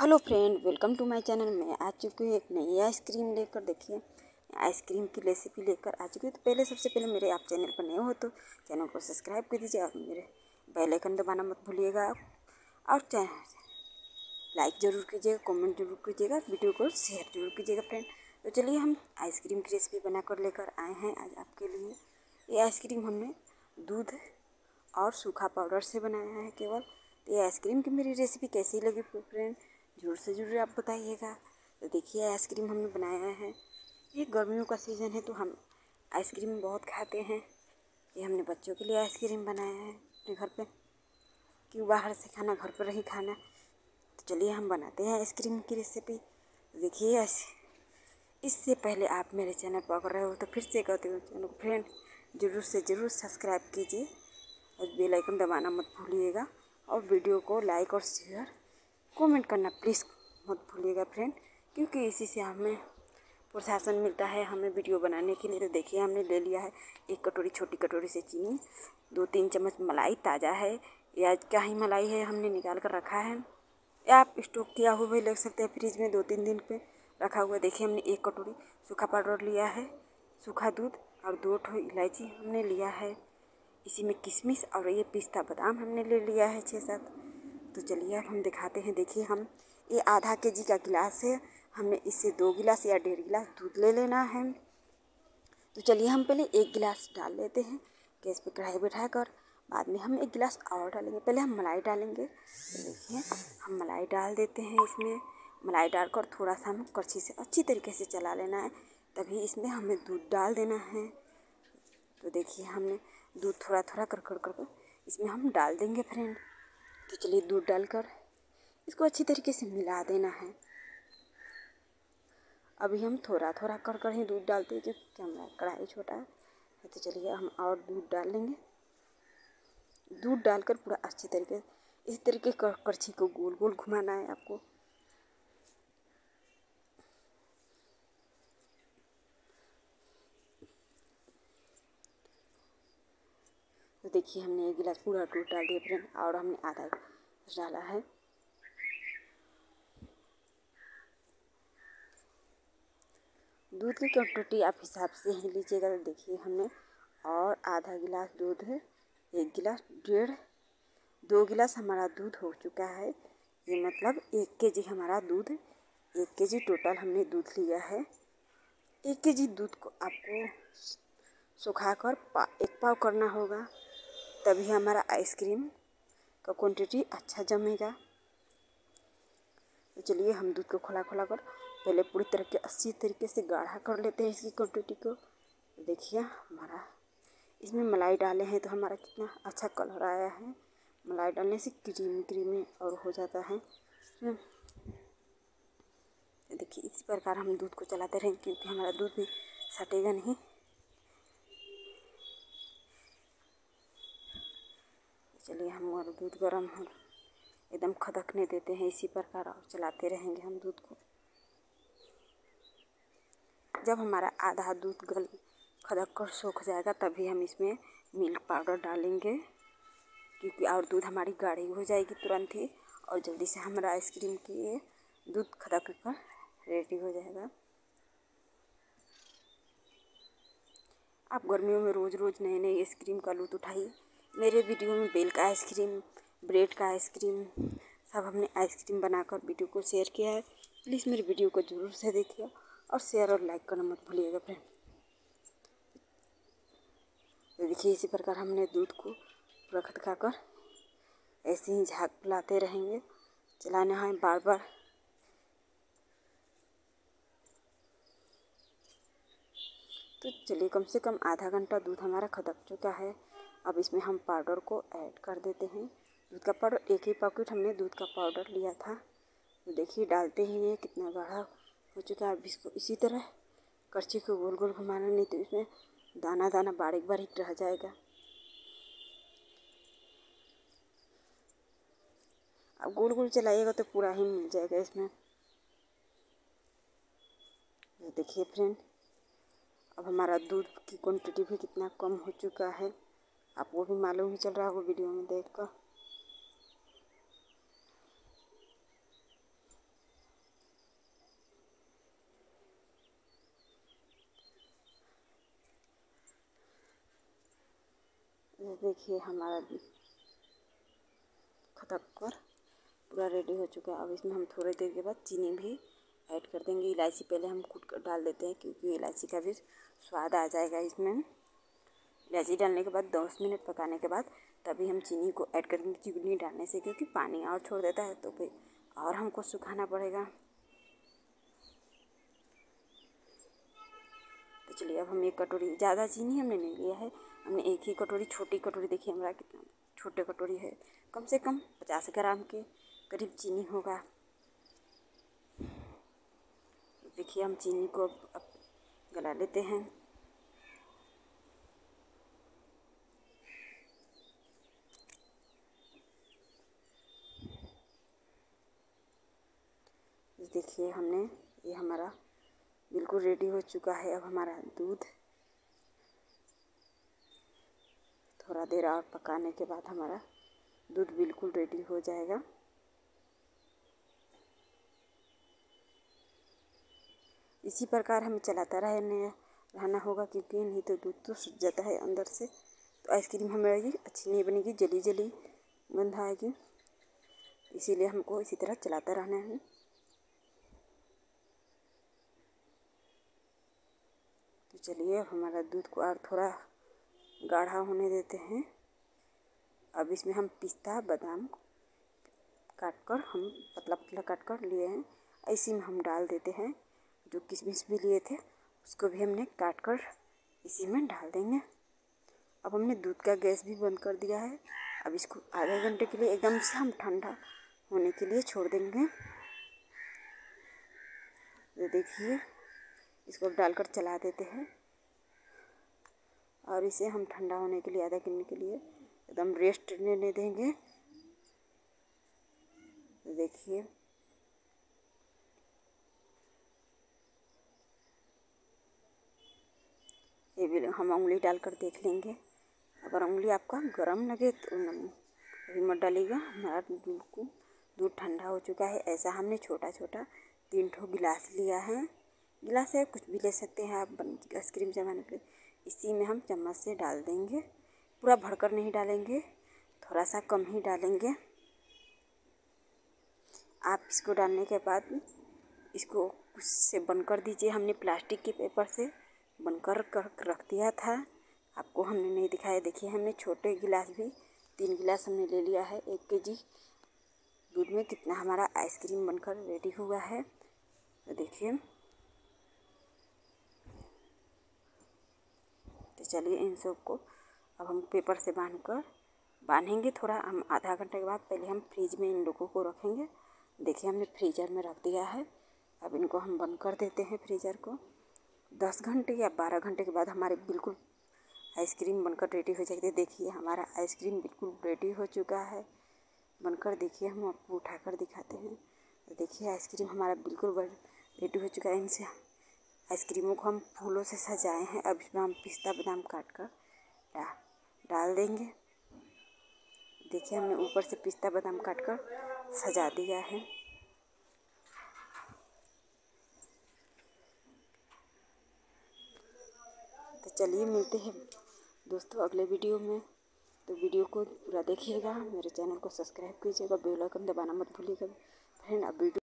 Hello friend, welcome to my channel. मैं आ चुकी हूँ एक नई आइसक्रीम लेकर। देखिए, आइसक्रीम की रेसिपी लेकर आ चुकी हूँ। तो सबसे पहले मेरे आप चैनल पर नए हो तो चैनल को सब्सक्राइब कर दीजिए और मेरे बेल आइकन दबाना मत भूलिएगा। और लाइक ज़रूर कीजिएगा, कमेंट जरूर कीजिएगा, वीडियो को शेयर जरूर कीजिएगा फ्रेंड। तो चलिए, हम आइसक्रीम की रेसिपी बनाकर लेकर आए हैं आज आपके लिए। ये आइसक्रीम हमने दूध और सूखा पाउडर से बनाया है केवल। तो ये आइसक्रीम की मेरी रेसिपी कैसी लगी फ्रेंड, ज़रूर से ज़रूर आप बताइएगा। तो देखिए, आइसक्रीम हमने बनाया है। ये गर्मियों का सीज़न है तो हम आइसक्रीम बहुत खाते हैं। ये हमने बच्चों के लिए आइसक्रीम बनाया है अपने घर पे, क्यों बाहर से खाना, घर पर ही खाना। तो चलिए, हम बनाते हैं आइसक्रीम की रेसिपी। देखिए, इससे पहले आप मेरे चैनल पर अगर रहे हो तो फिर से कहते हो, चैनल को फ्रेंड ज़रूर से ज़रूर सब्सक्राइब कीजिए और बेल आइकन दबाना मत भूलिएगा। और वीडियो को लाइक और शेयर कमेंट करना प्लीज़ मत भूलिएगा फ्रेंड, क्योंकि इसी से हमें प्रोत्साहन मिलता है हमें वीडियो बनाने के लिए। तो देखिए, हमने ले लिया है एक कटोरी, छोटी कटोरी से चीनी, 2-3 चम्मच मलाई ताज़ा है या क्या ही मलाई है, हमने निकाल कर रखा है। या आप स्टोक किया हुआ भी ले सकते हैं फ्रिज में 2-3 दिन पे रखा हुआ। देखिए, हमने एक कटोरी सूखा पाउडर लिया है, सूखा दूध और 2 इलायची हमने लिया है। इसी में किशमिश और ये पिस्ता बादाम हमने ले लिया है 6-7। तो चलिए, अब हम दिखाते हैं। देखिए, हम ये आधा केजी का गिलास है, हमने इससे 2 गिलास या 1.5 गिलास दूध ले लेना है। तो चलिए, हम पहले 1 गिलास डाल लेते हैं गैस पे कढ़ाई बैठाकर। बाद में हम 1 गिलास और डालेंगे। पहले हम मलाई डालेंगे। तो देखिए, हम मलाई डाल देते हैं इसमें। मलाई डालकर थोड़ा सा हमें कड़छी से अच्छी तरीके से चला लेना है, तभी इसमें हमें दूध डाल देना है। तो देखिए, हमने दूध थोड़ा थोड़ा कर इसमें हम डाल देंगे फ्रेंड। तो चलिए, दूध डालकर इसको अच्छी तरीके से मिला देना है। अभी हम थोड़ा थोड़ा कर ही दूध डालते हैं क्योंकि हमारा कढ़ाई छोटा है। तो चलिए, हम और दूध डाल लेंगे। दूध डालकर पूरा अच्छी तरीके इस तरीके कड़छी को गोल गोल घुमाना है आपको। तो देखिए, हमने 1 गिलास पूरा दूध डाल दिया फ्रेंड और हमने आधा डाला है। दूध की क्वांटिटी आप हिसाब से ही लीजिएगा। तो देखिए, हमने और आधा गिलास दूध है, 1 गिलास 2 गिलास हमारा दूध हो चुका है। ये मतलब 1 केजी हमारा दूध, 1 केजी टोटल हमने दूध लिया है। 1 केजी दूध को आपको सुखाकर 1 पाव करना होगा, तभी हमारा आइसक्रीम का क्वांटिटी अच्छा जमेगा। तो चलिए, हम दूध को खोला कर पहले पूरी तरह के अच्छी तरीके से गाढ़ा कर लेते हैं इसकी क्वांटिटी को। देखिए, हमारा इसमें मलाई डाले हैं तो हमारा कितना अच्छा कलर आया है। मलाई डालने से क्रीमी और हो जाता है। देखिए, इसी प्रकार हम दूध को चलाते रहेंगे क्योंकि हमारा दूध भी सटेगा नहीं। चलिए, हम हमारा दूध गर्म हो एकदम खदकने देते हैं। इसी प्रकार और चलाते रहेंगे हम दूध को। जब हमारा आधा दूध खदक कर सूख जाएगा तभी हम इसमें मिल्क पाउडर डालेंगे, क्योंकि और दूध हमारी गाढ़ी हो जाएगी तुरंत ही और जल्दी से हमारा आइसक्रीम की दूध खदक कर रेडी हो जाएगा। आप गर्मियों में रोज़ रोज़ नए नए आइसक्रीम का लूट उठाइए। मेरे वीडियो में बेल का आइसक्रीम, ब्रेड का आइसक्रीम, सब हमने आइसक्रीम बनाकर वीडियो को शेयर किया है। प्लीज़ मेरे वीडियो को ज़रूर से देखिए और शेयर और लाइक करना मत भूलिएगा फ्रेंड। तो देखिए, इसी प्रकार हमने दूध को पूरा खदकाकर ऐसे ही झाँकते रहेंगे, चलाना है बार बार। तो चलिए, कम से कम आधा घंटा दूध हमारा खदक चुका है। अब इसमें हम पाउडर को ऐड कर देते हैं। दूध का पाउडर 1 ही पैकेट हमने दूध का पाउडर लिया था। तो देखिए, डालते ही ये कितना गाढ़ा हो चुका है। अब इसको इसी तरह करछी को गोल गोल घुमाना, नहीं तो इसमें दाना दाना बारीक बारीक रह जाएगा। अब गोल गोल चलाइएगा तो पूरा ही मिल जाएगा इसमें। ये देखिए फ्रेंड, अब हमारा दूध की क्वांटिटी भी कितना कम हो चुका है, आपको भी मालूम ही चल रहा होगा वीडियो में देखकर। देखिए हमारा खदक कर पूरा रेडी हो चुका है। अब इसमें हम थोड़ी देर के बाद चीनी भी ऐड कर देंगे। इलायची पहले हम कूट कर डाल देते हैं क्योंकि इलायची का भी स्वाद आ जाएगा इसमें। इलायची डालने के बाद 10 मिनट पकाने के बाद तभी हम चीनी को ऐड करेंगे। चीनी डालने से क्योंकि पानी और छोड़ देता है तो फिर और हमको सुखाना पड़ेगा। तो चलिए अब हम एक कटोरी, ज़्यादा चीनी हमने नहीं लिया है, हमने एक ही कटोरी, छोटी कटोरी, देखिए हमारा कितना छोटे कटोरी है, कम से कम 50 ग्राम के करीब चीनी होगा। देखिए हम चीनी को अब गला लेते हैं। देखिए हमने ये हमारा बिल्कुल रेडी हो चुका है। अब हमारा दूध थोड़ा देर और पकाने के बाद हमारा दूध बिल्कुल रेडी हो जाएगा। इसी प्रकार हमें चलाता रहना होगा क्योंकि नहीं तो दूध तो सूख जाता है अंदर से, तो आइसक्रीम हमारी अच्छी नहीं बनेगी, जली जली गंध आएगी। इसीलिए हमको इसी तरह चलाता रहना है। तो चलिए अब हमारा दूध को और थोड़ा गाढ़ा होने देते हैं। अब इसमें हम पिस्ता बादाम काट कर, हम पतला पतला काट कर लिए हैं, इसी में हम डाल देते हैं। जो किशमिश भी लिए थे उसको भी हमने काट कर इसी में डाल देंगे। अब हमने दूध का गैस भी बंद कर दिया है। अब इसको आधे घंटे के लिए एकदम से हम ठंडा होने के लिए छोड़ देंगे। तो देखिए इसको डालकर चला देते हैं और इसे हम ठंडा होने के लिए, आधा घंटे के लिए एकदम रेस्ट लेने देंगे। तो देखिए ये भी हम उंगली डालकर देख लेंगे। अगर उंगली आपका गर्म लगे तो अभी मत डालिएगा। हमारा बिल्कुल दूध ठंडा हो चुका है। ऐसा हमने छोटा छोटा 3 ठो गिलास लिया है। गिलास है कुछ भी ले सकते हैं आप आइसक्रीम जमाने के लिए। इसी में हम चम्मच से डाल देंगे। पूरा भरकर नहीं डालेंगे, थोड़ा सा कम ही डालेंगे। आप इसको डालने के बाद इसको कुछ से बंद कर दीजिए। हमने प्लास्टिक के पेपर से बनकर रख दिया था, आपको हमने नहीं दिखाया। देखिए हमने छोटे गिलास भी 3 गिलास हमने ले लिया है। 1 केजी दूध में कितना हमारा आइसक्रीम बनकर रेडी हुआ है। तो देखिए, तो चलिए इन सब को अब हम पेपर से बांधेंगे। थोड़ा हम आधा घंटे के बाद पहले हम फ्रिज में इन लोगों को रखेंगे। देखिए हमने फ्रीजर में रख दिया है। अब इनको हम बंद कर देते हैं फ्रीजर को। 10 घंटे या 12 घंटे के बाद हमारे बिल्कुल आइसक्रीम बनकर रेडी हो जाएगी। देखिए हमारा आइसक्रीम बिल्कुल रेडी हो चुका है बनकर। देखिए हम आपको उठाकर दिखाते हैं। तो देखिए आइसक्रीम हमारा बिल्कुल रेडी हो चुका है। इनसे आइसक्रीमों को हम फूलों से सजाए हैं। अब इसमें हम पिस्ता बादाम काट कर डाल देंगे। देखिए हमने ऊपर से पिस्ता बादाम काट कर सजा दिया है। तो चलिए मिलते हैं दोस्तों अगले वीडियो में। तो वीडियो को पूरा देखिएगा, मेरे चैनल को सब्सक्राइब कीजिएगा, बेल आइकन दबाना मत भूलिएगा फ्रेंड। अब वीडियो